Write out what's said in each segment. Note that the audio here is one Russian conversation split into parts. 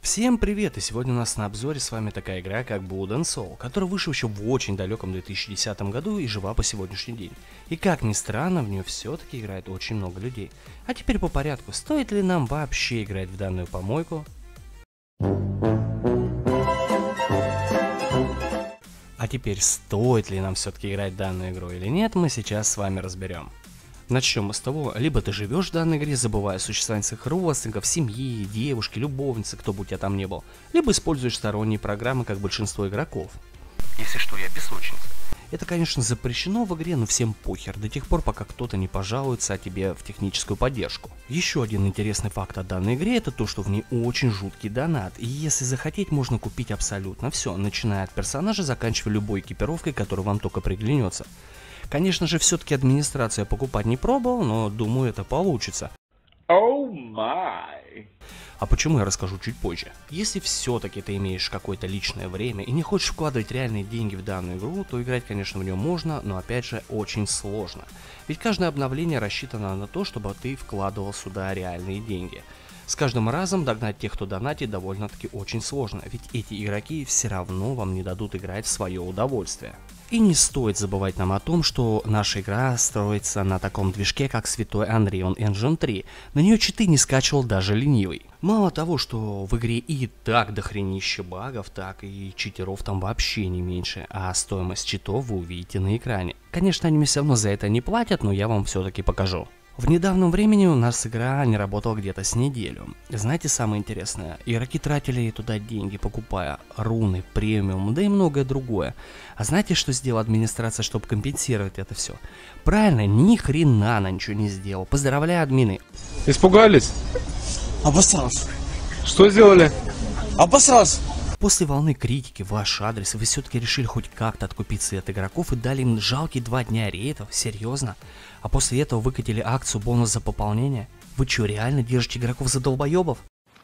Всем привет, и сегодня у нас на обзоре с вами такая игра, как Blood and Soul, которая вышла еще в очень далеком 2010 году и жива по сегодняшний день. И как ни странно, в нее все-таки играет очень много людей. А теперь по порядку, стоит ли нам вообще играть в данную помойку? А теперь стоит ли нам все-таки играть в данную игру или нет, мы сейчас с вами разберем. Начнем мы с того, либо ты живешь в данной игре, забывая о существовании своих родственников, семьи, девушки, любовницы, кто бы у тебя там ни был, либо используешь сторонние программы, как большинство игроков. Если что, я песочница. Это, конечно, запрещено в игре, но всем похер, до тех пор, пока кто-то не пожалуется о тебе в техническую поддержку. Еще один интересный факт о данной игре, это то, что в ней очень жуткий донат, и если захотеть, можно купить абсолютно все, начиная от персонажа, заканчивая любой экипировкой, которая вам только приглянется. Конечно же, все-таки администрация покупать не пробовал, но думаю, это получится. Oh my. А почему я расскажу чуть позже. Если все-таки ты имеешь какое-то личное время и не хочешь вкладывать реальные деньги в данную игру, то играть, конечно, в нее можно, но опять же очень сложно. Ведь каждое обновление рассчитано на то, чтобы ты вкладывал сюда реальные деньги. С каждым разом догнать тех, кто донатит, довольно-таки очень сложно, ведь эти игроки все равно вам не дадут играть в свое удовольствие. И не стоит забывать нам о том, что наша игра строится на таком движке, как святой Unreal Engine 3. На нее читы не скачивал даже ленивый. Мало того, что в игре и так дохренище багов, так и читеров там вообще не меньше, а стоимость читов вы увидите на экране. Конечно, они мне все равно за это не платят, но я вам все-таки покажу. В недавнем времени у нас игра не работала где-то с неделю. Знаете, самое интересное, игроки тратили туда деньги, покупая руны, премиум, да и многое другое. А знаете, что сделала администрация, чтобы компенсировать это все? Правильно, ни хрена она ничего не сделала. Поздравляю, админы. Испугались? Обосрался. Что сделали? Обосрался. После волны критики в ваш адрес вы все-таки решили хоть как-то откупиться от игроков и дали им жалкие 2 дня рейдов? Серьезно? А после этого выкатили акцию бонус за пополнение? Вы что, реально держите игроков за долбоебов?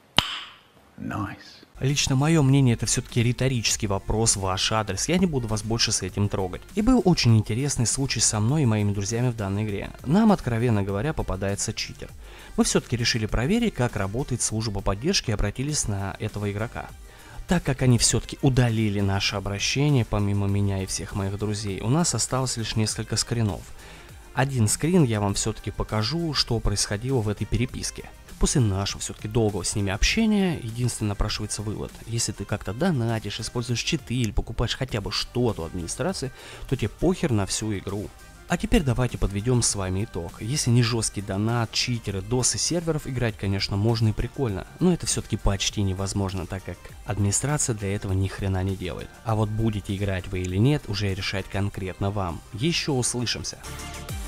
Nice. Лично мое мнение, это все-таки риторический вопрос в ваш адрес, я не буду вас больше с этим трогать. И был очень интересный случай со мной и моими друзьями в данной игре. Нам, откровенно говоря, попадается читер. Мы все-таки решили проверить, как работает служба поддержки, и обратились на этого игрока. Так как они все-таки удалили наше обращение, помимо меня и всех моих друзей, у нас осталось лишь несколько скринов. Один скрин я вам все-таки покажу, что происходило в этой переписке. После нашего все-таки долгого с ними общения, единственно напрашивается вывод. Если ты как-то донатишь, используешь читы или покупаешь хотя бы что-то у администрации, то тебе похер на всю игру. А теперь давайте подведем с вами итог. Если не жесткий донат, читеры, досы серверов, играть, конечно, можно и прикольно, но это все-таки почти невозможно, так как администрация для этого ни хрена не делает. А вот будете играть вы или нет, уже решать конкретно вам. Еще услышимся.